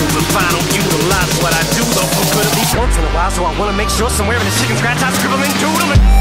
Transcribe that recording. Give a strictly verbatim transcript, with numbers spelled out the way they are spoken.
If I don't utilize what I do, though, for good at least once in a while. So I wanna make sure somewhere in the chicken scratch I scribble and doodle.